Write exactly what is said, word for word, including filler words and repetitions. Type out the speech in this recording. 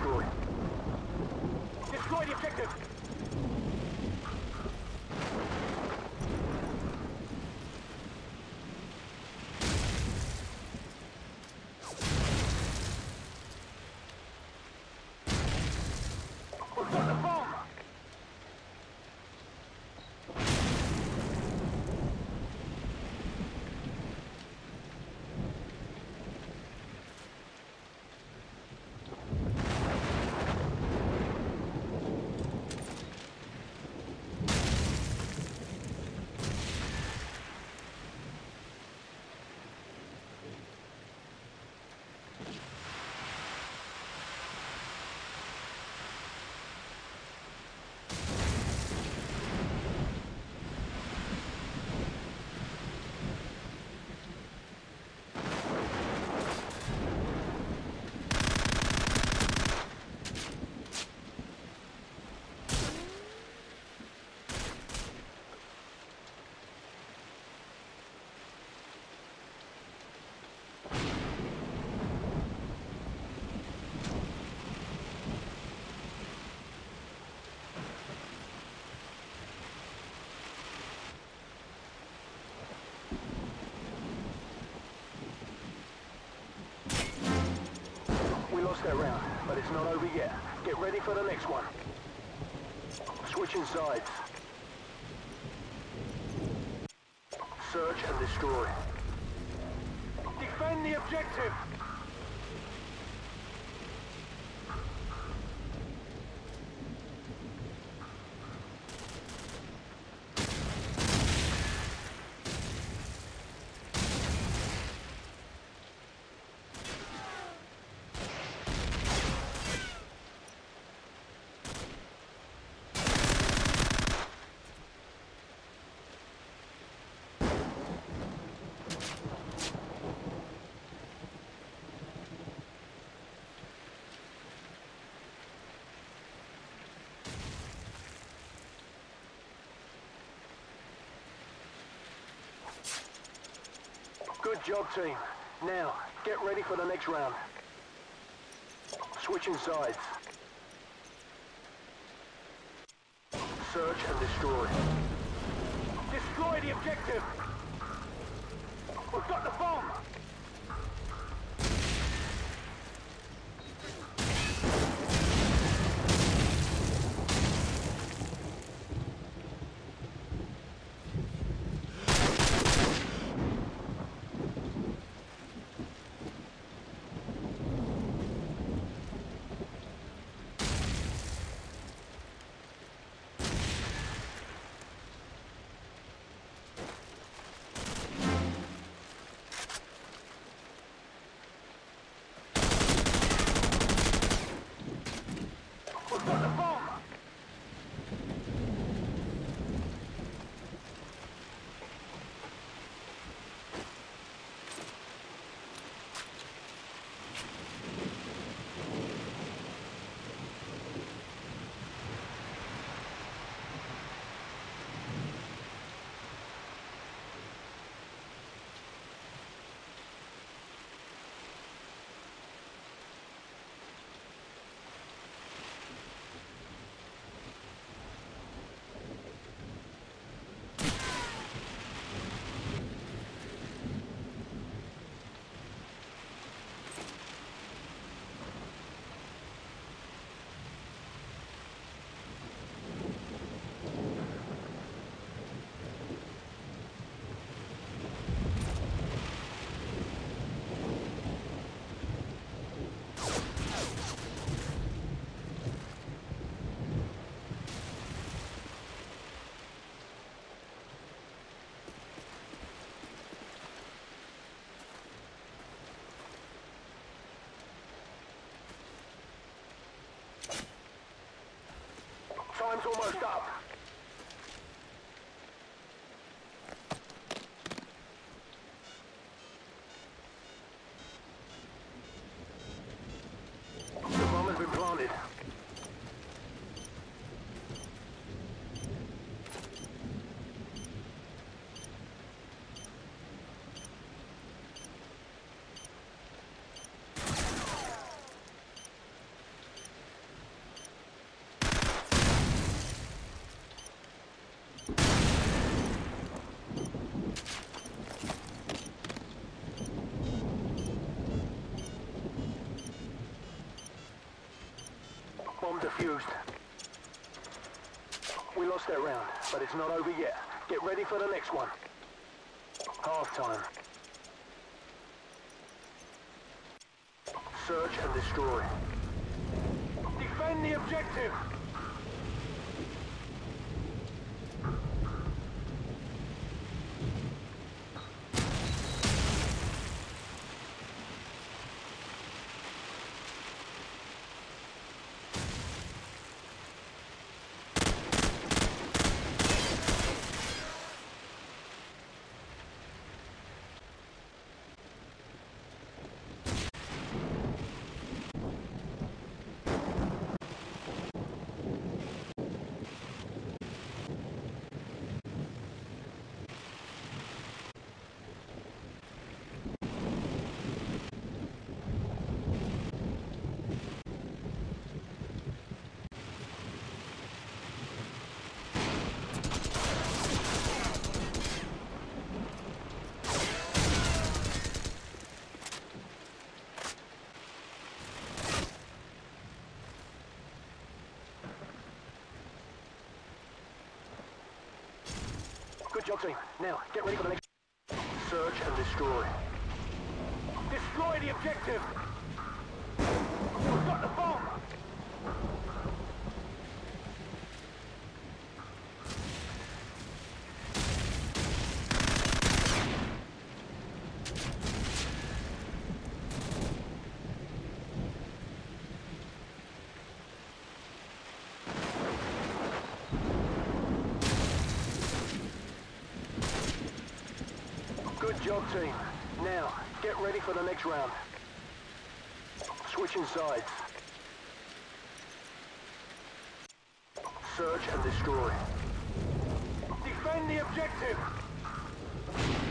destroy. Destroy the objective! We've got the bomb! Lost that round, but it's not over yet. Get ready for the next one. Switching sides. Search and destroy. Defend the objective! Good job, team. Now, get ready for the next round. Switching sides. Search and destroy. Destroy the objective! We've got the bomb! Time's almost up. The bomb has been planted. defused. We lost that round, but it's not over yet. Get ready for the next one. Half time. Search and destroy. Defend the objective! Good job, team. Now, get ready for the next... Search and destroy. Destroy the objective! We've got the bomb! Good job, team. Now, get ready for the next round. Switching sides. Search and destroy. Defend the objective!